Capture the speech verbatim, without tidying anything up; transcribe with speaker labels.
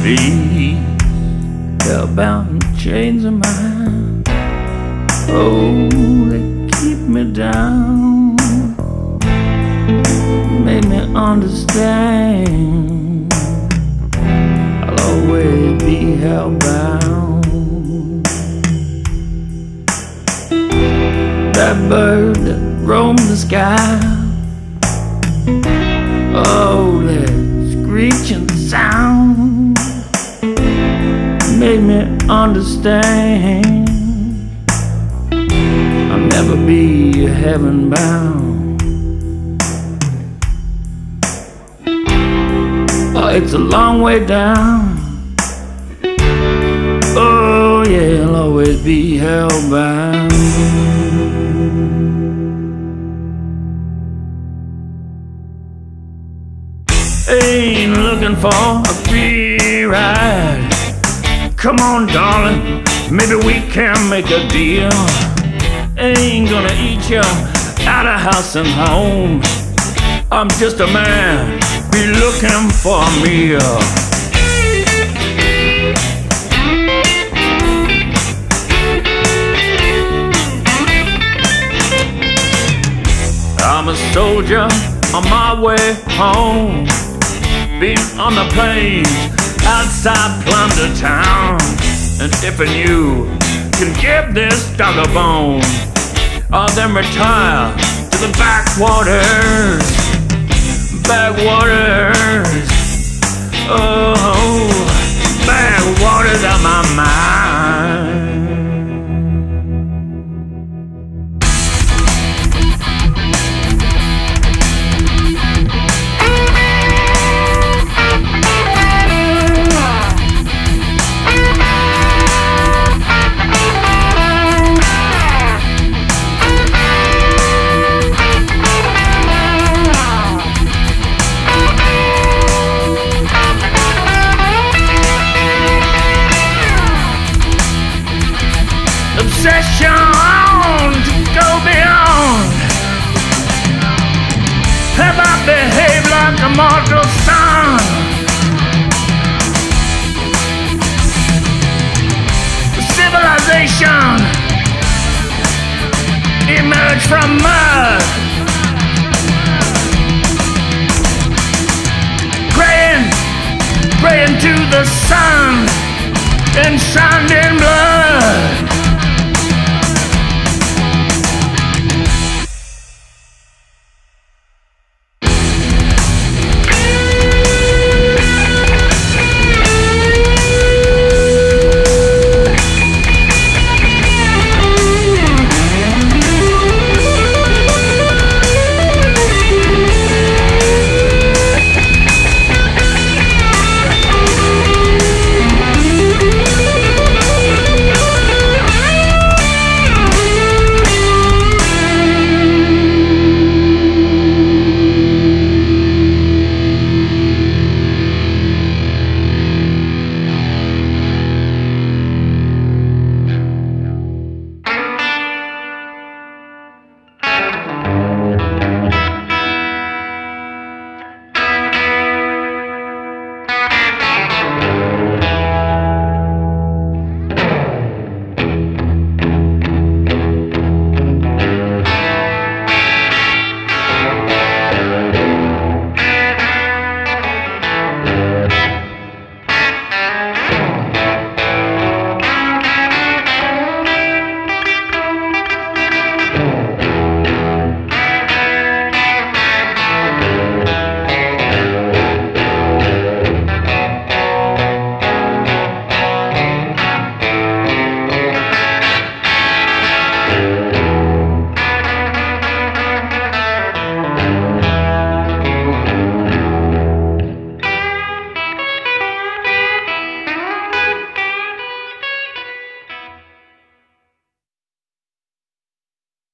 Speaker 1: These hellbound chains of mine, oh, they keep me down, make me understand I'll always be hellbound. That bird that roams the sky, oh, that screeching sound made me understand I'll never be heaven bound. Oh, it's a long way down. Oh yeah, I'll always be hellbound. Ain't looking for a free ride. Come on, darling, maybe we can make a deal. Ain't gonna eat you out of house and home. I'm just a man, be looking for a meal. I'm a soldier on my way home, been on the plains outside Plunder Town. And if and you can give this dog a bone, I'll then retire to the backwaters, backwaters, oh, backwaters of my mind. Obsession to go beyond. Have I behaved like a mortal son? Civilization emerged from mud, praying, praying to the sun, enshrined in blood.